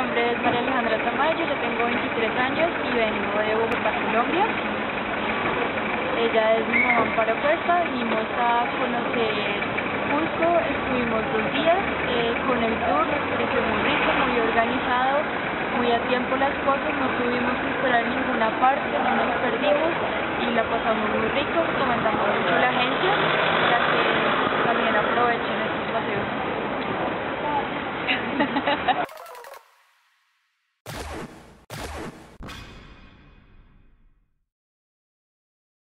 nombre es María Alejandra Tamayo, yo tengo 23 años y vengo de Bogotá, Colombia. Ella es mi mamá para Cuesta, vinimos a conocer Cusco, estuvimos 2 días con el tour, nos pareció muy rico, muy organizado, muy a tiempo las cosas, no tuvimos que esperar en ninguna parte, no nos perdimos y la pasamos muy rico, recomendamos mucho la agencia para que también aprovechen estos paseos.